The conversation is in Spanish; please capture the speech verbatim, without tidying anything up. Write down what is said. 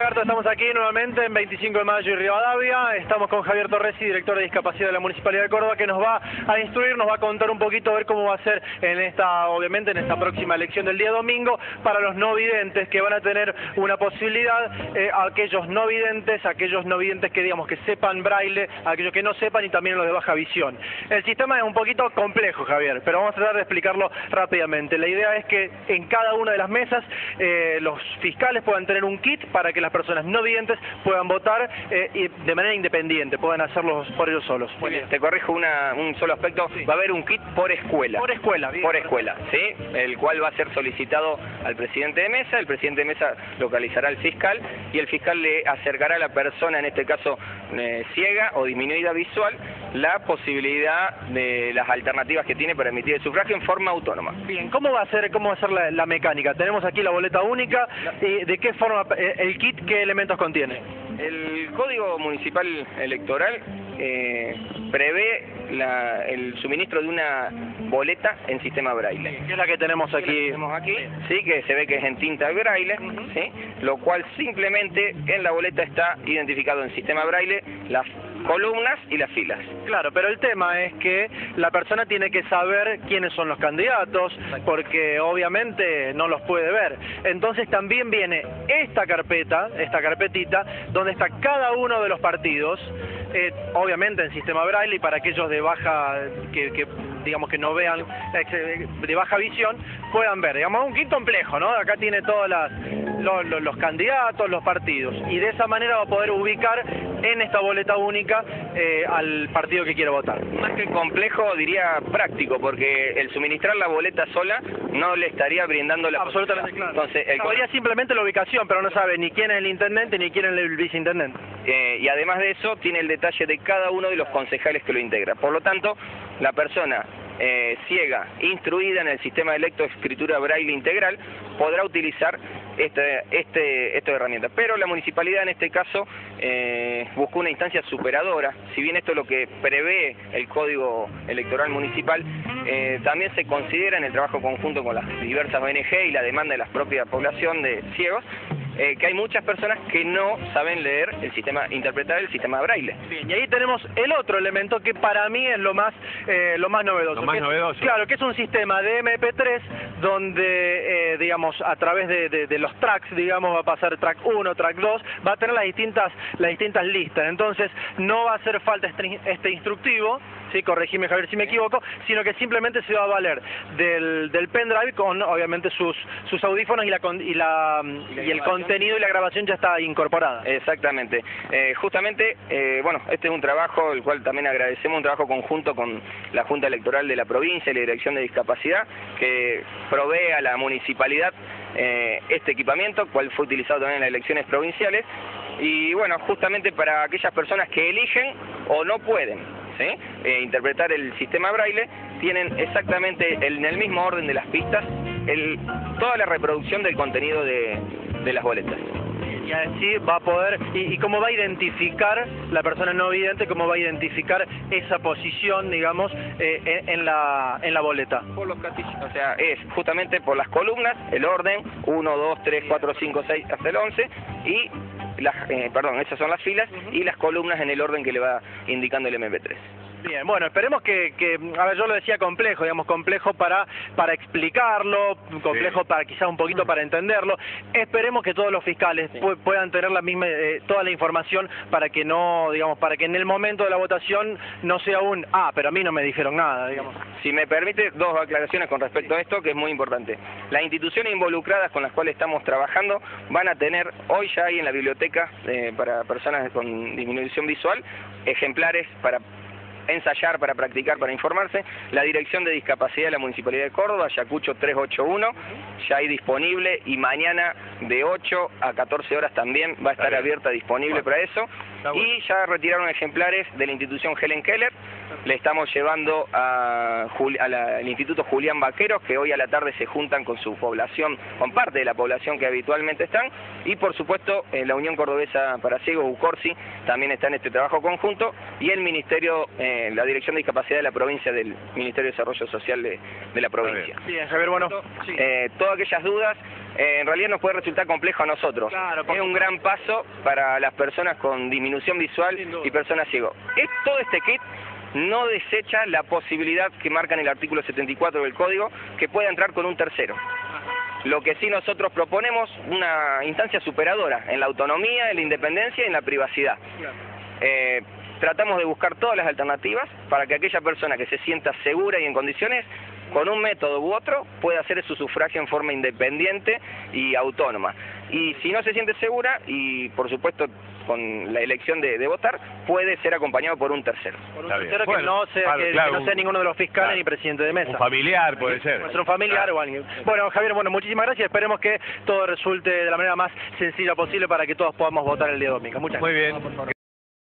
Estamos aquí nuevamente en veinticinco de mayo y Rivadavia. Estamos con Javier Torresi, director de discapacidad de la Municipalidad de Córdoba, que nos va a instruir, nos va a contar un poquito a ver cómo va a ser en esta, obviamente en esta próxima elección del día domingo para los no videntes, que van a tener una posibilidad, eh, aquellos no videntes, aquellos no videntes que digamos que sepan braille, aquellos que no sepan y también los de baja visión. El sistema es un poquito complejo, Javier, pero vamos a tratar de explicarlo rápidamente. La idea es que en cada una de las mesas eh, los fiscales puedan tener un kit para que las personas no videntes puedan votar eh, y de manera independiente, puedan hacerlo por ellos solos. Muy bien, te corrijo una, un solo aspecto, sí. Va a haber un kit por escuela. Por escuela, bien. Por escuela, ¿sí? El cual va a ser solicitado al presidente de mesa, el presidente de mesa localizará al fiscal y el fiscal le acercará a la persona, en este caso eh, ciega o disminuida visual, la posibilidad de las alternativas que tiene para emitir el sufragio en forma autónoma. Bien, ¿cómo va a ser, cómo va a ser la, la mecánica? Tenemos aquí la boleta única, y ¿de qué forma el kit, qué elementos contiene? El Código Municipal Electoral eh, prevé la, el suministro de una boleta en sistema braille. ¿Qué es la que tenemos aquí? Que tenemos aquí, sí, que se ve que es en tinta braille, uh-huh. ¿Sí? Lo cual simplemente en la boleta está identificado en sistema braille las columnas y las filas. Claro, pero el tema es que la persona tiene que saber quiénes son los candidatos, porque obviamente no los puede ver. Entonces también viene esta carpeta, esta carpetita, donde está cada uno de los partidos, eh, obviamente en sistema braille, y para aquellos de baja, que, que digamos que no vean, de baja visión, puedan ver. Digamos, un kit complejo, ¿no? Acá tiene todos las, los, los, los candidatos, los partidos, y de esa manera va a poder ubicar en esta boleta única eh, al partido que quiere votar. Más que complejo, diría práctico, porque el suministrar la boleta sola no le estaría brindando la absolutamente claro. Entonces, el sabría simplemente la ubicación, pero no sabe ni quién es el intendente ni quién es el viceintendente. Eh, y además de eso, tiene el detalle de cada uno de los concejales que lo integra. Por lo tanto, la persona eh, ciega, instruida en el sistema de lectoescritura braille integral, podrá utilizar este, este, esta herramienta. Pero la municipalidad en este caso eh, buscó una instancia superadora. Si bien esto es lo que prevé el Código Electoral Municipal, eh, también se considera en el trabajo conjunto con las diversas O N G y la demanda de la propia población de ciegos, Eh, que hay muchas personas que no saben leer el sistema, interpretar el sistema braille. Bien, y ahí tenemos el otro elemento que para mí es lo más eh, lo más novedoso. Lo más que es, novedoso. Claro, que es un sistema de M P tres donde, eh, digamos, a través de, de, de los tracks, digamos, va a pasar track uno, track dos, va a tener las distintas, las distintas listas. Entonces, no va a hacer falta este, este instructivo, sí, corregime Javier si me equivoco, sino que simplemente se va a valer del, del pendrive con, obviamente, sus, sus audífonos y, la, y, la, y, la y el contenido y la grabación ya está incorporada. Exactamente. Eh, justamente, eh, bueno, este es un trabajo, el cual también agradecemos, un trabajo conjunto con la Junta Electoral de la provincia y la Dirección de Discapacidad, que provee a la municipalidad eh, este equipamiento, cual fue utilizado también en las elecciones provinciales, y bueno, justamente para aquellas personas que eligen o no pueden, ¿sí? eh, interpretar el sistema braille, tienen exactamente el, en el mismo orden de las pistas el, toda la reproducción del contenido de, de las boletas. Y así va a poder, y, y cómo va a identificar la persona no vidente, cómo va a identificar esa posición, digamos, eh, en, en, la, en la boleta. Por los castillos, o sea, es justamente por las columnas, el orden, uno, dos, tres, cuatro, cinco, seis, hasta el once, y las, eh, perdón, esas son las filas, uh-huh. Y las columnas en el orden que le va indicando el M P tres. Bien, bueno, esperemos que, que, a ver, yo lo decía complejo, digamos, complejo para, para explicarlo, complejo sí. Para quizás un poquito para entenderlo. Esperemos que todos los fiscales sí. pu puedan tener la misma, eh, toda la información para que no, digamos, para que en el momento de la votación no sea un, ah, pero a mí no me dijeron nada, digamos. Si me permite, dos aclaraciones con respecto sí. a esto, que es muy importante. Las instituciones involucradas con las cuales estamos trabajando van a tener, hoy ya hay en la biblioteca, eh, para personas con disminución visual, ejemplares para ensayar, para practicar, para informarse. La Dirección de Discapacidad de la Municipalidad de Córdoba, Ayacucho tres ocho uno, ya hay disponible, y mañana de ocho a catorce horas también va a estar abierta, disponible bueno. para eso. Bueno. Y ya retiraron ejemplares de la institución Helen Keller. Le estamos llevando a Juli a la, al Instituto Julián Vaqueros, que hoy a la tarde se juntan con su población, con parte de la población que habitualmente están, y por supuesto eh, la Unión Cordobesa para Ciegos, UCORCI, también está en este trabajo conjunto, y el Ministerio eh, tiene la Dirección de Discapacidad de la provincia del Ministerio de Desarrollo Social de, de la provincia. Bien, Javier, bueno. Sí. Eh, todas aquellas dudas, eh, en realidad nos puede resultar complejo a nosotros. Claro, es un gran paso para las personas con disminución visual y personas ciegas. Es, todo este kit no desecha la posibilidad que marca en el artículo setenta y cuatro del Código, que pueda entrar con un tercero. Lo que sí nosotros proponemos, una instancia superadora en la autonomía, en la independencia y en la privacidad. Eh, tratamos de buscar todas las alternativas para que aquella persona que se sienta segura y en condiciones, con un método u otro, pueda hacer su sufragio en forma independiente y autónoma. Y si no se siente segura, y por supuesto con la elección de, de votar, puede ser acompañado por un tercero. Por un tercero que, bueno, no sea, claro, que, claro, que no sea ninguno de los fiscales claro, ni presidente de mesa. Un familiar puede ser. Puede ser un familiar claro. o alguien. Bueno, Javier, bueno, muchísimas gracias. Esperemos que todo resulte de la manera más sencilla posible para que todos podamos votar el día domingo. Muchas gracias. Muy bien.